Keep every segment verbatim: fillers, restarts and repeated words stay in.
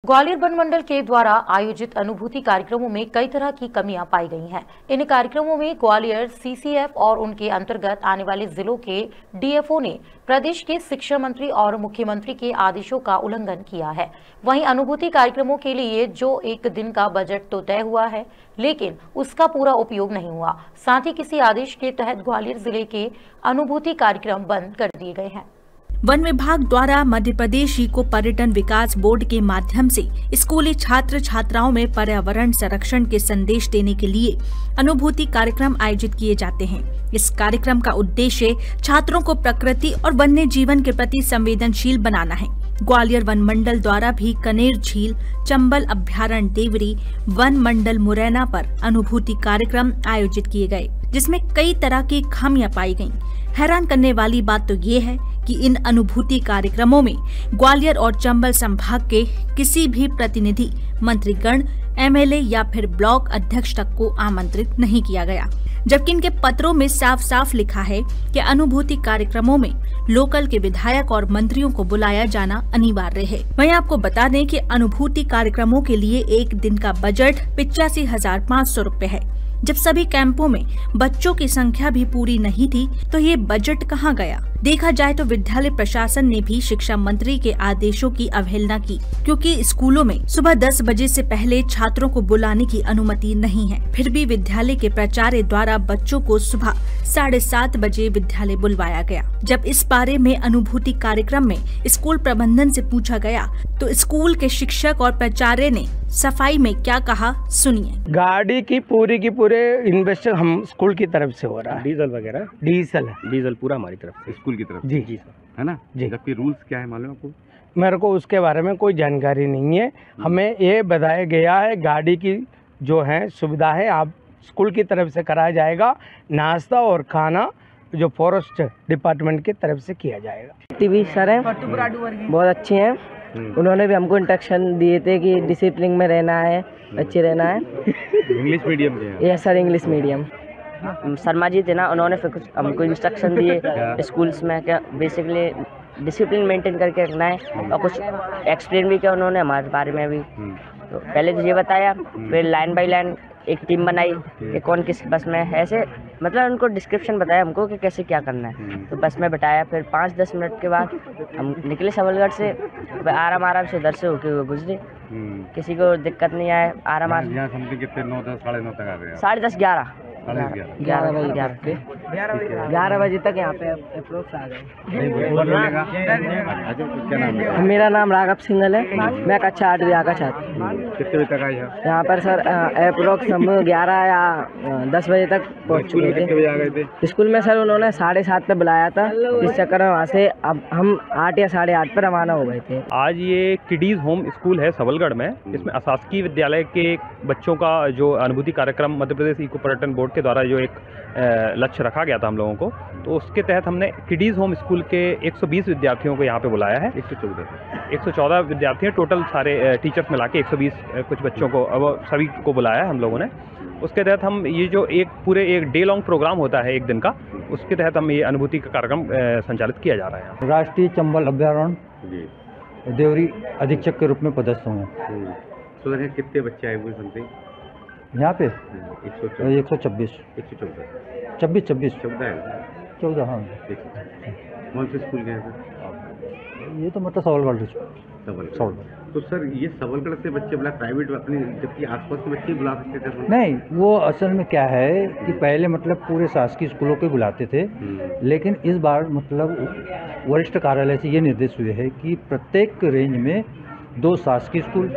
Gwalior one मंडल के द्वारा आयोजित अनुभूति कार्यक्रमों में कई तरह की कमियां पाई गई हैं। इन कार्यक्रमों में ग्वालियर सीसीएफ और उनके अंतर्गत आने वाले जिलों के डीएफओ ने प्रदेश के शिक्षा मंत्री और मुख्यमंत्री के आदेशों का उल्लंघन किया है। वहीं अनुभूति कार्यक्रमों के लिए जो एक दिन का बजट तो तय हुआ है, लेकिन उसका पूरा उपयोग नहीं हुआ। साथ ही किसी आदेश के तहत ग्वालियर जिले के अनुभूति कार्यक्रम बंद कर दिए गए हैं। वन विभाग द्वारा मध्य प्रदेश इको पर्यटन विकास बोर्ड के माध्यम से स्कूली छात्र छात्राओं में पर्यावरण संरक्षण के संदेश देने के लिए अनुभूति कार्यक्रम आयोजित किए जाते हैं। इस कार्यक्रम का उद्देश्य छात्रों को प्रकृति और वन्य जीवन के प्रति संवेदनशील बनाना है। ग्वालियर वन मंडल द्वारा भी कनेर झील, चंबल अभ्यारण्य देवरी, वन मंडल मुरैना पर अनुभूति कार्यक्रम आयोजित किए गए, जिसमें कई तरह की खामियां पाई गयी। हैरान करने वाली बात तो ये है कि इन अनुभूति कार्यक्रमों में ग्वालियर और चंबल संभाग के किसी भी प्रतिनिधि, मंत्रीगण, एमएलए या फिर ब्लॉक अध्यक्ष तक को आमंत्रित नहीं किया गया, जबकि इनके पत्रों में साफ साफ लिखा है कि अनुभूति कार्यक्रमों में लोकल के विधायक और मंत्रियों को बुलाया जाना अनिवार्य है। वहीं आपको बता दें कि अनुभूति कार्यक्रमों के लिए एक दिन का बजट पिचासी हजार पाँच सौ रूपए है। जब सभी कैंपों में बच्चों की संख्या भी पूरी नहीं थी तो ये बजट कहाँ गया? देखा जाए तो विद्यालय प्रशासन ने भी शिक्षा मंत्री के आदेशों की अवहेलना की, क्योंकि स्कूलों में सुबह दस बजे से पहले छात्रों को बुलाने की अनुमति नहीं है। फिर भी विद्यालय के प्राचार्य द्वारा बच्चों को सुबह साढ़े सात बजे विद्यालय बुलवाया गया। जब इस बारे में अनुभूति कार्यक्रम में स्कूल प्रबंधन से पूछा गया तो स्कूल के शिक्षक और प्राचार्य ने सफाई में क्या कहा, सुनिए। गाड़ी की पूरी की पूरे इन्वेस्टर हम स्कूल की तरफ से हो रहा है, डीजल वगैरह डीजल है, डीजल पूरा हमारी तरफ से, स्कूल की तरफ जी जी सर, है ना जी। जबकि रूल्स क्या है मालूम आपको? मेरे को उसके बारे में कोई जानकारी नहीं है। हमें ये बताया गया है गाड़ी की जो है सुविधा है आप स्कूल की तरफ से कराया जाएगा, नाश्ता और खाना जो फॉरेस्ट डिपार्टमेंट की तरफ से किया जाएगा। टीवी सर हैं, बहुत अच्छे हैं। उन्होंने भी हमको इंस्ट्रक्शन दिए थे कि डिसिप्लिन में रहना है, अच्छे रहना है। इंग्लिश मीडियम के? Yes sir, English medium. Sharma ji थे ना, उन्होंने फिर कुछ हमको इंस्ट्रक्शन दिए स्कूल्स में क्या बेसिकली डिसिप्लिन मेंटेन करके रखना है, और कुछ एक्सप्लेन भी किया उन्होंने हमारे बारे में भी। तो पहले तो ये बताया, फिर लाइन बाय लाइन एक टीम बनाई कि कौन किस बस में है, ऐसे मतलब उनको डिस्क्रिप्शन बताया हमको कि कैसे क्या करना है। तो बस में बैठाया, फिर पाँच दस मिनट के बाद हम निकले सबलगढ़ से, आराम आराम से दर से होके हुए गुजरे, किसी को दिक्कत नहीं आया, आराम आराम। यहाँ समथिंग कितने नौ दस साढ़े नौ तक आ गए? साढ़े दस ग्यारह ग्यारह बजे ग्यारह ग्यारह बजे तक यहाँ पे अप्रोक्स आ गए। मेरा नाम राघव सिंघल है, मैं कक्षा आठ विभाग का छात्र। कितने बजे तक आए यहाँ पर सर? अप्रोक्स हम ग्यारह या दस बजे तक पहुँच चुके थे। कितने बजे आ गए थे स्कूल में? सर उन्होंने साढ़े सात पे बुलाया था, इस चक्कर में वहाँ से अब हम आठ या साढ़े आठ पर रवाना हो गए थे। आज ये किडीज होम स्कूल है सबलगढ़ में, इसमें अशासकीय विद्यालय के बच्चों का जो अनुभूति कार्यक्रम मध्य प्रदेश इको पर्यटन बोर्ड के द्वारा जो एक लक्ष्य रखा गया था हम लोगों को, तो उसके तहत हमने किडीज होम स्कूल के एक सौ बीस विद्यार्थियों को यहाँ पे बुलाया है। एक सौ चौदह एक सौ चौदह विद्यार्थी हैं टोटल, सारे टीचर्स मिला के एक सौ बीस कुछ बच्चों को, अब सभी को बुलाया है हम लोगों ने। उसके तहत हम ये जो एक पूरे एक डे लॉन्ग प्रोग्राम होता है एक दिन का, उसके तहत हम ये अनुभूति का कार्यक्रम संचालित किया जा रहा है। राष्ट्रीय चंबल अभ्यारण्य देवरी अधीक्षक के रूप में पदस्थ हूँ। तो कितने बच्चे आए हुए समथिंग यहाँ पे? एक सौ छब्बीस एक सौ चौदह छब्बीस छब्बीस चौदह है चौदह हाँ। कौन से स्कूल गए थे? ये तो मतलब सबलगढ़ सबलगढ़। तो सर ये सबलगढ़ से बच्चे बुला प्राइवेट अपने, जबकि आसपास के बच्चे बुला सकते थे? नहीं, वो असल में क्या है कि पहले मतलब पूरे शासकीय स्कूलों के बुलाते थे, लेकिन इस बार मतलब वरिष्ठ कार्यालय से ये निर्देश हुए हैं कि प्रत्येक रेंज में दो शासकीय स्कूल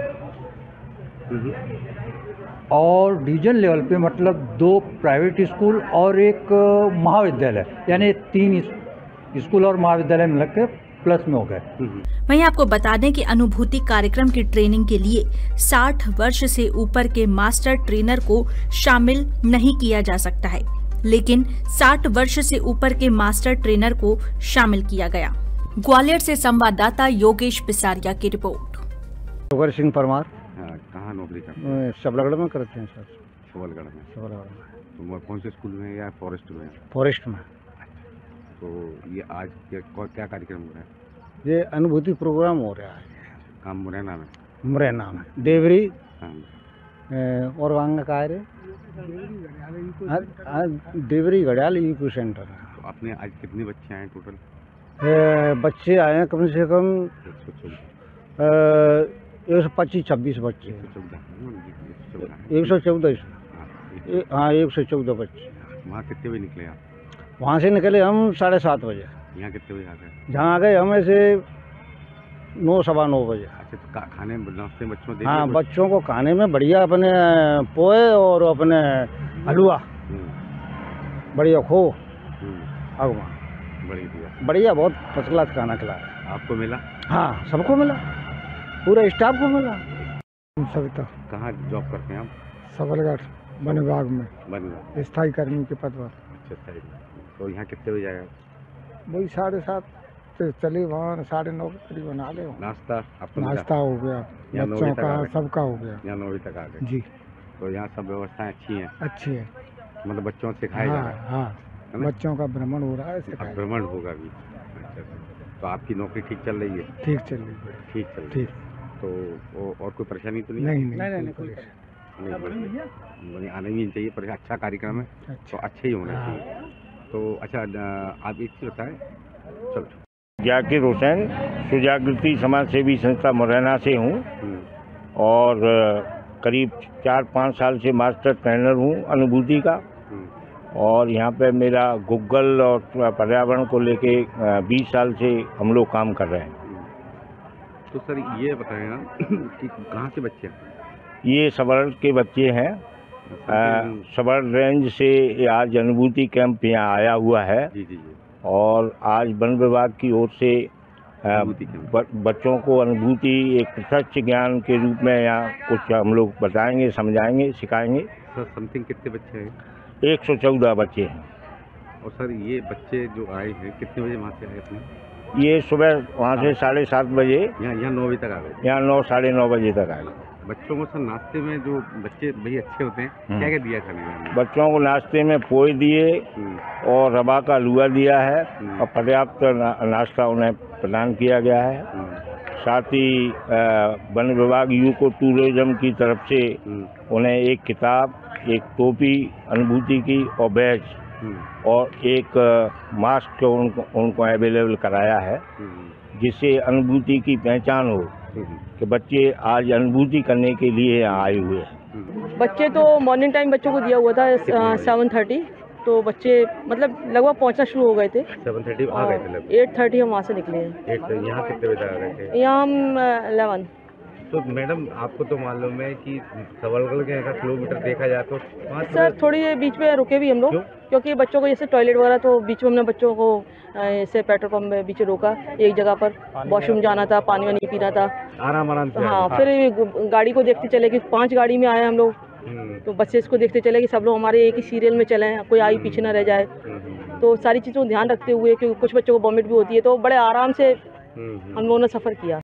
और डिवीजन लेवल पे मतलब दो प्राइवेट स्कूल और एक महाविद्यालय, यानी तीन स्कूल और महाविद्यालय मिलकर के प्लस में हो गए। वहीं आपको बता दें कि अनुभूति कार्यक्रम की ट्रेनिंग के लिए साठ वर्ष से ऊपर के मास्टर ट्रेनर को शामिल नहीं किया जा सकता है, लेकिन साठ वर्ष से ऊपर के मास्टर ट्रेनर को शामिल किया गया। ग्वालियर से संवाददाता योगेश पिसारिया की रिपोर्ट। जोगर सिंह परमार। कहाँ नौकरी करते हैं? सबलगढ़ में करते हैं सर। सबलगढ़ में? सबलगढ़ में। तो कौन से स्कूल में या फॉरेस्ट में? फॉरेस्ट में। तो ये आज क्या क्या कार्यक्रम हो रहा है? ये अनुभूति प्रोग्राम हो रहा है। काम मुरैना में? मुरैना में देवरी हाँ। ए, और वहाँ का है रे हाँ, हाँ, देवरी घड़ियाल इको सेंटर है। तो आपने आज कितने बच्चे आए टोटल? ए, बच्चे आए हैं कम से कम एक सौ चौदह एक सौ पच्चीस छब्बीस बच्चे एक सौ चौदह एक सौ चौदह हाँ, हाँ एक सौ चौदह बच्चे। वहाँ कितने बजे निकले आप? वहाँ से निकले हम साढ़े सात बजे। यहाँ कितने बजे आ गए? जहाँ आ गए हम ऐसे नौ सवा नौ बजे। अच्छा, तो का- खाने नाश्ते में बच्चों को दे हाँ, दिया कुछ? बच्चों को खाने में बढ़िया अपने पोए और अपने हलवा हम्म, बढ़िया खो हम्म, अगवा बड़ी दिया। बढ़िया बहुत फर्स्ट क्लास खाना खिलाया। आपको मिला? हाँ, सबको मिला, पूरे स्टाफ को मिला। सविता कहाँ जॉब करते हैं आप? सबलगढ़ वन विभाग में बन गया। स्थायी कर्मी के पद पर। अच्छा, सही। तो यहाँ कितने बजे आए? वही साढ़े सात से चले वहाँ साढ़े नौ के करीब बना ले। नाश्ता आपको मिला? नाश्ता हो गया, यहाँ नौ बच्चों बजे तक आ का गए? सबका हो गया। यहाँ नौ बजे तक आ गए। जी तो यहाँ सब व्यवस्थाएं अच्छी हैं, अच्छी है। मतलब बच्चों से सिखाया जा हाँ रहा है हाँ, है ना? बच्चों का भ्रमण हो रहा है, अब सिखाया। भ्रमण होगा भी। अच्छा, अच्छा। तो आपकी नौकरी ठीक चल रही है? ठीक चल रही है। ठीक चल रही ठीक है। तो वो और कोई परेशानी तो नहीं? नहीं नहीं नहीं कोई परेशानी। नहीं, बढ़िया। बढ़िया, आने भी चाहिए, पर अच्छा कार्यक्रम है तो अच्छा अच्छे ही होना चाहिए। तो अच्छा, आप एक चीज़ बताएं। चलो। जाकिर हुसैन, सुजागृति समाज सेवी संस्था मुरैना से हूँ हम्म, और अ, करीब चार पाँच साल से मास्टर ट्रेनर हूँ अनुभूति का। हम्म, और यहाँ पे मेरा गूगल और पर्यावरण को लेके बीस साल से हम लोग काम कर रहे हैं। हम्म। तो सर ये बताएं ना कि कहाँ से बच्चे हैं? ये सबल के बच्चे हैं। अ, सबल रेंज से आज अनुभूति कैंप यहाँ आया हुआ है जी जी जी। और आज वन विभाग की ओर से अ, अनुभूति कैंप। ब- बच्चों को अनुभूति एक प्रत्यक्ष ज्ञान के रूप में यहाँ कुछ हम लोग बताएंगे, समझाएंगे, सिखाएंगे। सर समथिंग कितने बच्चे हैं? एक सौ चौदह बच्चे हैं। और सर ये बच्चे जो आए हैं कितने बजे वहाँ से आए अपने? ये सुबह वहाँ से साढ़े सात बजे यहाँ यहाँ नौ बजे तक आ गए। यहाँ नौ साढ़े नौ बजे तक आए। बच्चों को सर नाश्ते में जो बच्चे भाई अच्छे होते हैं, क्या क्या दिया खाने में? बच्चों को नाश्ते में पोए दिए हम्म, और रवा का हलवा दिया है हम्म। और पर्याप्त ना, नाश्ता उन्हें प्रदान किया गया है। हम्म, साथ ही अ, वन विभाग यूको टूरिज्म की तरफ से हम्म, उन्हें एक किताब, एक टोपी अनुभूति की और बैज हम्म, और एक अ, मास्क उनको उनको अवेलेबल कराया है, हम्म, जिससे अनुभूति की पहचान हो हम्म, कि बच्चे आज अनुभूति करने के लिए यहाँ आए हुए हैं। हम्म। बच्चे तो मॉर्निंग टाइम बच्चों को दिया हुआ था सेवन थर्टी, तो बच्चे मतलब लगभग पहुंचना शुरू हो गए थे। सेवन थर्टी आ गए थे लगभग। एट थर्टी हम वहाँ से निकले हैं। एट यहाँ कितने बजे आ गए थे? यहाँ हम एलेवन। तो मैडम आपको तो मालूम है कि सबलगढ़ के अगर किलोमीटर देखा जाए तो पाँच सर थोड़ी देर बीच में रुके भी हम लोग, क्यों? क्योंकि बच्चों को जैसे टॉयलेट वगैरह, तो बीच में हमने बच्चों को अ, ऐसे पेट्रोल पंप में बीच रोका एक जगह पर, वॉशरूम जाना था, पानी वानी पीना था। आराम आराम से हाँ, आए। फिर गु- गाड़ी को देखते चले कि पांच गाड़ी में आए हम लोग, हम्म, तो बसेस को देखते चले कि सब लोग हमारे एक ही सीरियल में चले हैं, कोई आई पीछे ना रह जाए। हम्म, तो सारी चीज़ों को ध्यान रखते हुए, क्योंकि कुछ बच्चों को वॉमिट भी होती है, तो बड़े आराम से हम्म, हम्म। हम लोगों ने सफ़र किया।